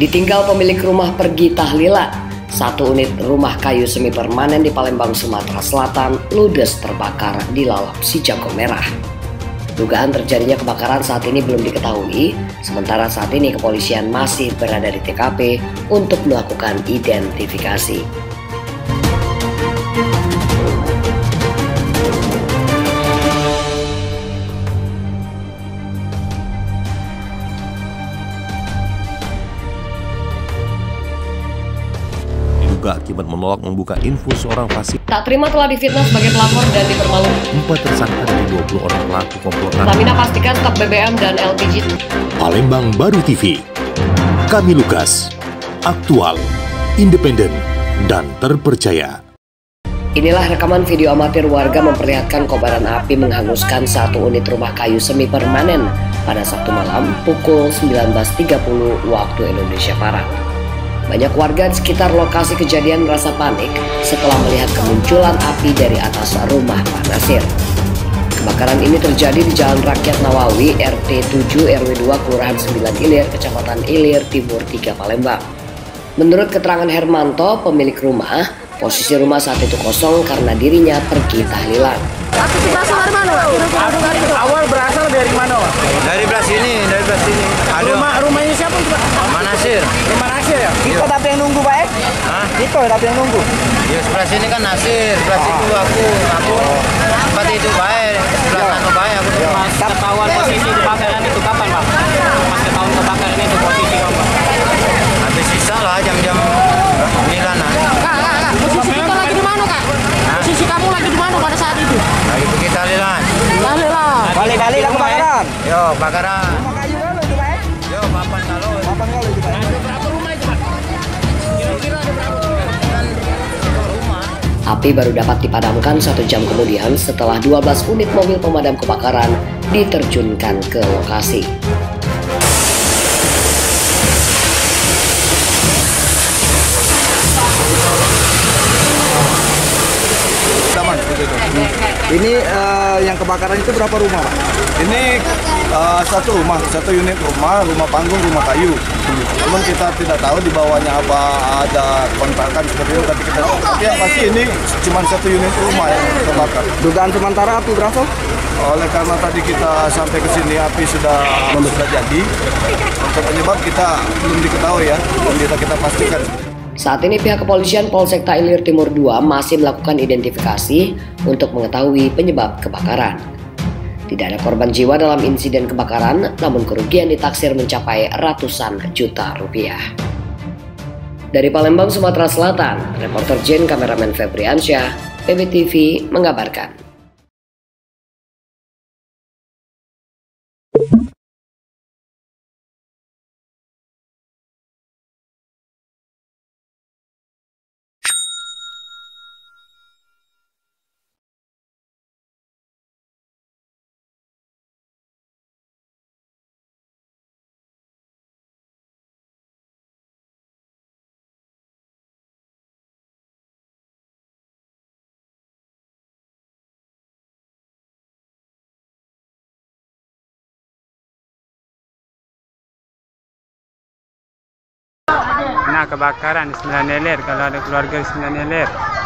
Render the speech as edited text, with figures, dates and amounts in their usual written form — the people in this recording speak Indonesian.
Ditinggal pemilik rumah pergi tahlilan, satu unit rumah kayu semi permanen di Palembang, Sumatera Selatan ludes terbakar di lalap si jago merah. Dugaan terjadinya kebakaran saat ini belum diketahui, sementara saat ini kepolisian masih berada di TKP untuk melakukan identifikasi. Juga akibat menolak membuka info seorang pasien. Tak terima telah difitnah sebagai pelapor dan dipermalukan. 4 tersangka dari 20 orang pelaku komplotan. Pertamina pastikan stok BBM dan LPG. Palembang Baru TV. Kami Lukas. Aktual, independen, dan terpercaya. Inilah rekaman video amatir warga memperlihatkan kobaran api menghanguskan satu unit rumah kayu semi permanen pada Sabtu malam pukul 19.30 waktu Indonesia Barat. Banyak warga di sekitar lokasi kejadian merasa panik setelah melihat kemunculan api dari atas rumah Pak Nasir. Kebakaran ini terjadi di Jalan Rakyat Nawawi, RT 7 RW 2 Kelurahan 9 Ilir, Kecamatan Ilir Timur 3 Palembang. Menurut keterangan Hermanto, pemilik rumah, posisi rumah saat itu kosong karena dirinya pergi tahlilan. Api itu berasal dari mana, Pak? Awal berasal dari mana, Pak? Dari belah sini, dari belah sini. Ada Rumahnya siapa, Pak? Pak Nasir. Rumah Nasir ya? Kita tapi yang nunggu, Pak. Hah? Kita tapi yang nunggu. Ya sebelah sini kan Nasir, sebelah situ aku. Tempat itu baik, sebelah sana baik aku. Mas ketahuan posisi kebakaran itu kapan, Pak? Mas ketahuan kebakaran itu posisi kapan? Habis sisa lah jam-jam 9-an. Kak, posisi kita lagi di mana, Kak? Posisi kamu lagi di mana pada saat itu? Lagi pergi tahlilan. Tahlilan. Kali-kali lah kebakaran. Yo, bakaran. Rumah kayu dulu itu, Pak. Yo, papan kalau. Papan kalau itu, Pak. Ada berapa rumah itu, Pak? Kira-kira ada berapa rumah? Api baru dapat dipadamkan 1 jam kemudian setelah 12 unit mobil pemadam kebakaran diterjunkan ke lokasi. Ini yang kebakaran itu berapa rumah, Pak? Ini satu rumah, satu unit rumah panggung, rumah kayu. Namun kita tidak tahu di bawahnya apa ada kontrakan seperti itu, tapi yang pasti ini cuma satu unit rumah yang terbakar. Dugaan sementara api berasal? Oleh karena tadi kita sampai ke sini api sudah jadi, untuk penyebab kita belum diketahui ya, belum bisa kita pastikan. Saat ini pihak kepolisian Polsek Ilir Timur 2 masih melakukan identifikasi untuk mengetahui penyebab kebakaran. Tidak ada korban jiwa dalam insiden kebakaran, namun kerugian ditaksir mencapai ratusan juta rupiah. Dari Palembang, Sumatera Selatan, reporter Jen kameramen Febriansyah, PBTV mengabarkan. Nah, kebakaran di 9 Ilir, kalau ada keluarga di 9 Ilir.